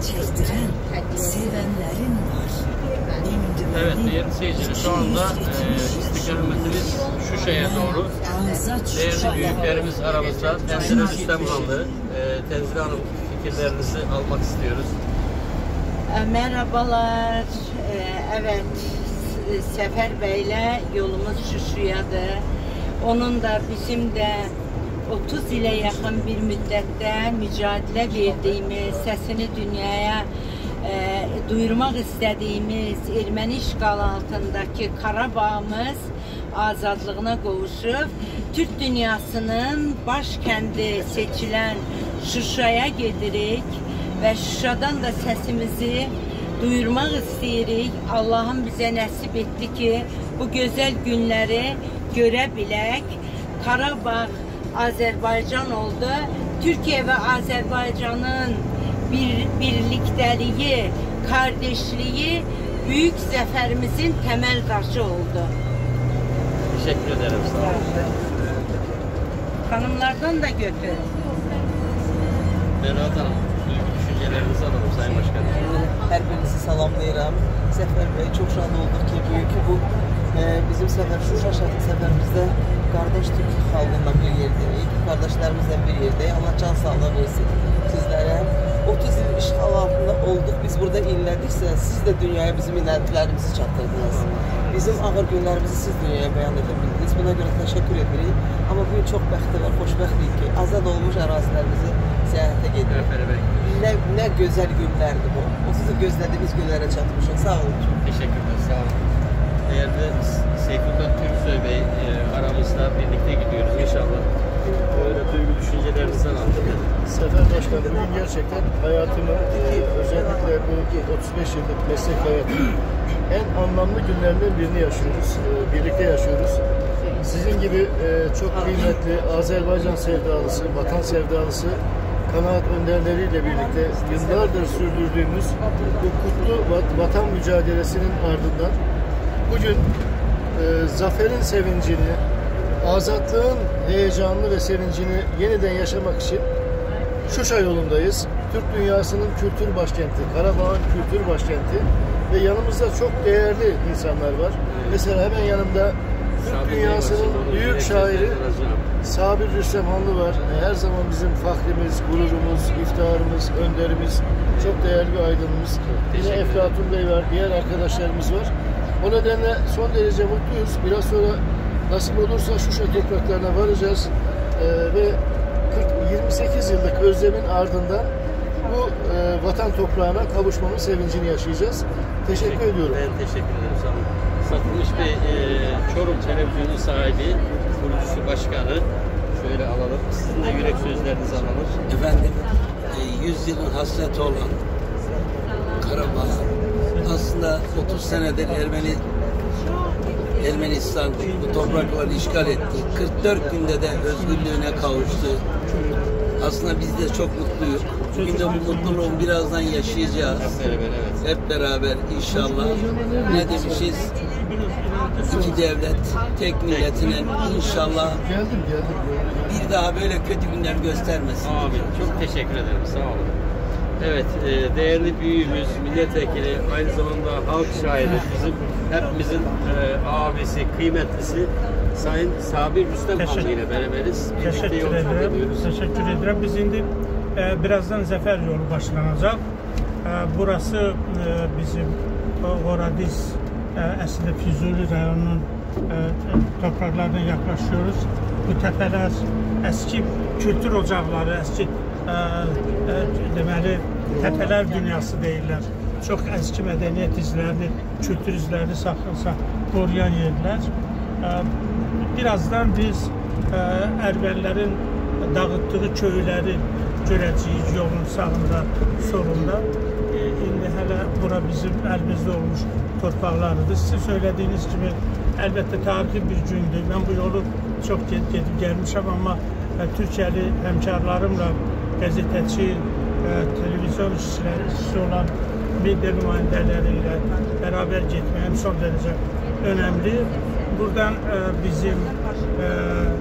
çektiren sevenlerin var. Evet, değerli seyirciler, şu anda istikametimiz Şuşa'ya doğru. Değerli büyüklerimiz aramızda. Tenzile Rüstem kaldı. Tenzile Hanım, fikirlerinizi almak istiyoruz. Merhabalar. Evet, Sefer Bey'le yolumuz Şuşa'yadır. Onun da bizim de 30 ile yakın bir müddette mücadele verdiğimiz, sesini dünyaya duyurmak istediğimiz Ermeni işgal altındaki Karabağ'ımız azadlığına kavuşup Türk dünyasının başkenti seçilen Şuşa'ya gidirik ve Şuşa'dan da sesimizi duyurmak isteyirik. Allah'ım bize nasip etti ki bu güzel günleri görebilek. Karabağ Azerbaycan oldu. Türkiye ve Azerbaycan'ın birlikteliği, kardeşliği büyük zaferimizin temel taşı oldu. Teşekkür ederim. Sağ olun. Hanımlardan da götür. Berat Hanım, düşüncelerinizi alalım Sayın Başkanım. Her birinizi salamlayıram. Sefer Bey, çok şad olduk ki bu bizim sefer Şuşa seferimizde kardeş Türk halkından bir yerdeyiz. Kardeşlerimizden bir yerdeyiz. Allah can sağlığı versin sizlere. 30 yıl işgal altında olduk. Biz burada inledikse siz de dünyaya bizim inlediklerimizi çattırdınız. Bizim ağır günlerimizi siz dünyaya beyan edebildiniz. Buna göre teşekkür ederim. Ama bugün çok bəxtəvər, xoşbəxtlik ki, azad olmuş ərazilərimizi səyahətə gedirik. Ne güzel günlerdi bu. O sizi gözlediğimiz günlere çatmışsın. Sağ olun. Teşekkürler. Sağ olun. Değerli Seyfullah Türksoy Bey, aramızda birlikte gidiyoruz inşallah. Böyle duygu düşüncelerinizi alalım. Sefer Başkanım, bugün gerçekten hayatımı, özellikle bu 35 yıllık meslek hayatımın en anlamlı günlerinden birini yaşıyoruz. Birlikte yaşıyoruz. Sizin gibi çok kıymetli Azerbaycan sevdalısı, vatan sevdalısı kanaat önderleriyle birlikte yıllardır sürdürdüğümüz bu kutlu vatan mücadelesinin ardından bugün zaferin sevincini, azadlığın heyecanını ve sevincini yeniden yaşamak için Şuşa yolundayız. Türk dünyasının kültür başkenti, Karabağ'ın kültür başkenti ve yanımızda çok değerli insanlar var. Mesela hemen yanımda Türk dünyasının büyük şairi Sabir Rüstem Hanlı var. Her zaman bizim fahrimiz, gururumuz, iftiharımız, önderimiz, çok değerli bir aydınımız. Yine Eflatun Bey var, diğer arkadaşlarımız var. O nedenle son derece mutluyuz. Biraz sonra nasip olursa Şuşa topraklarına varacağız ve 28 yıllık özlemin ardından bu vatan toprağına kavuşmanın sevincini yaşayacağız. Teşekkür ediyorum. Ben teşekkür ederim. Sağ olun. Satılmış bir Çorum Televizyonu sahibi, kurucusu, başkanı. Şöyle alalım. Sizin de yürek sözlerinizi alalım. Efendim, 100 yılın hasreti olan Karabağ aslında 30 senedir Ermenistan bu toprakları işgal etti. 44 günde de özgürlüğüne kavuştu. Aslında biz de çok mutluyuz. Bugün de bu mutluluğu birazdan yaşayacağız. Hep beraber inşallah. Ne demişiz? İki devlet, tek milletinin inşallah bir daha böyle kötü günler göstermesin. Amin. Çok teşekkür ederim. Sağ olun. Evet, değerli büyüğümüz, milletvekili, aynı zamanda halk şairi, bizim hepimizin abisi, kıymetlisi Sayın Sabir Rüstem Hanlı ile beraberiz. Teşekkür ederim. Teşekkür ederim. Biz şimdi birazdan Zafer yolu başlanacak. Burası bizim Horadiz, aslında Füzuli rayonunun topraklarına yaklaşıyoruz. Bu tepeler eski kültür ocakları, eski deməli tepeler dünyası deyirlər. Çok eski medeniyet izlerini, kültür izlerini saxlansa koruyan yerler. Birazdan biz Ermənilərin dağıttığı köyləri görəcəyik yolun sağında, solunda. İndi hələ bura bizim əlimizdə olmuş torpaqlarıdır. Sizin söylediğiniz gibi elbette tarihi bir gündür. Ben bu yolu çok gedib gelmişim ama Türkiye'li hemkarlarımla gazeteci, televizyon işçisi olan medya nümayəndəleriyle beraber gitməyim son derece önemli. Buradan bizim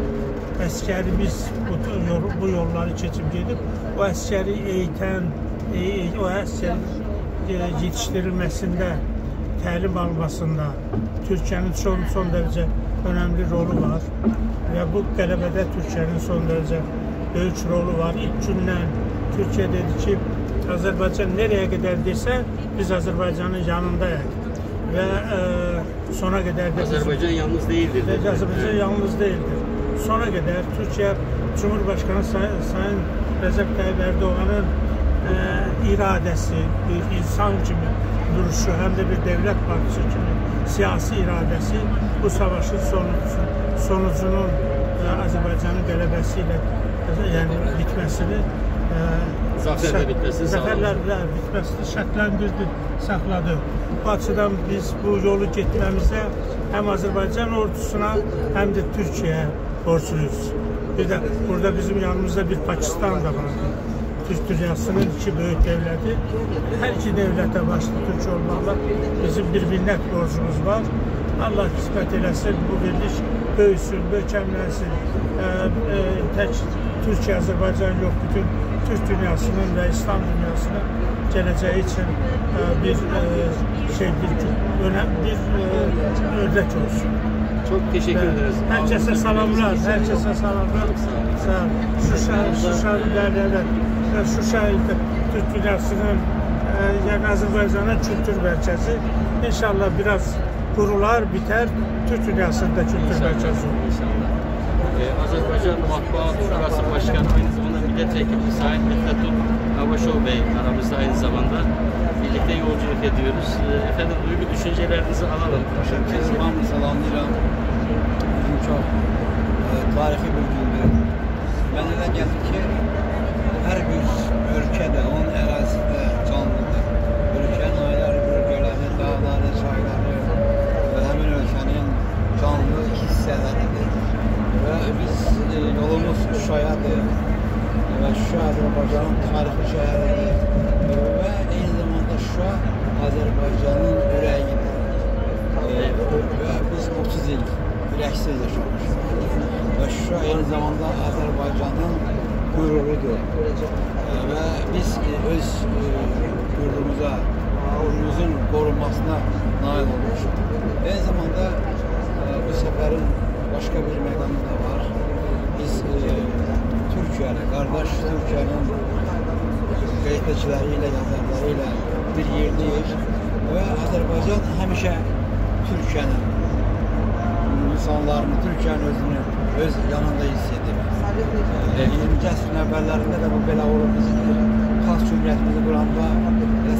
əskerimiz bu yolları keçib gedib, o əskeri eğiten, o əsrin yetişdirilməsində, təlim almasında Türkiyənin son dərəcə önəmli rolu var və bu qələbədə Türkiyənin son dərəcə böyük rolu var. İlk gündən Türkiyə dedi ki, Azərbaycan nereye kadar desə, biz Azərbaycanın yanındayıq və sona qədər də Azərbaycan yalnız değildir. Azərbaycan yalnız değildir. Sona qədər Türkiyə Cumhurbaşkanı Sayın Recep Tayyip Erdoğan'ın iradəsi, bir insan kimi duruşu, həm də bir devlet partisi kimi siyasi iradəsi bu savaşın sonucunun Azərbaycanın qələbəsiyle yani bitməsini zaferle bitməsini şərtləndirdi, saxladı. Bu açıdan biz bu yolu getmemizde hem Azərbaycan ordusuna hem de Türkiye'ye borçluyuz. Bir de burada bizim yanımızda bir Pakistan da var. Türk dünyasının iki büyük devleti. Her iki devlete başta Türk olmakla bizim bir minnet borcumuz var. Allah kısmet eylesin, bu birlik büyüsün, bökemlensin. Tek Türkiye, Azerbaycan yok, bütün Türk dünyasının ve İslam dünyasının geleceği için bir örnek olsun. Çok teşekkür ederiz. Herkese selamlar, herkese selamlar. Şuşa Türk dünyasının yani Azerbaycan'ın kültür merkezi. İnşallah biraz kurular biter, Türk dünyasında kültür merkezi olur. Azerbaycan Matbuat Şurası Başkanı, aynı zamanda milletvekili Sayın Mithatun Avaşov Bey aramızda aynı zamanda birlikte yolculuk ediyoruz. Efendim duygu düşüncelerinizi alalım. Hamı salamlayıram. Bizim çok tarihi bir gündür. Ben elə gəlir ki, her bir ülkede, onun ərazisində canlıdır. Ülkenin ayları, bölgeleri, dağları, çayları ve hemen ülkenin canlı hissəleridir. Ve biz yolumuz Şuşa'yadır ve Şuşa Azerbaycan'ın tarihi şehridir ve aynı zamanda Şuşa Azerbaycan'ın yüreğidir ve biz 30 yıl yüreksiz yaşamışız ve Şuşa aynı zamanda Azerbaycan'ın gururudur ve biz öz gururumuza, gururumuzun korunmasına nail olmuşuz. Aynı zamanda bu seferin başka bir meydanı da var. Biz Türkiye'yle, kardeş Türkiye'nin gazetecileriyle, yazarlarıyla bir yerdeyiz. Ve Azerbaycan həmişə Türkiye'nin insanlarını, Türkiye'nin özünü öz yanında hissedir. 20. əsrin əvvəllərində də bu belə olur. Biz xalq cümhuriyyətimizi quranda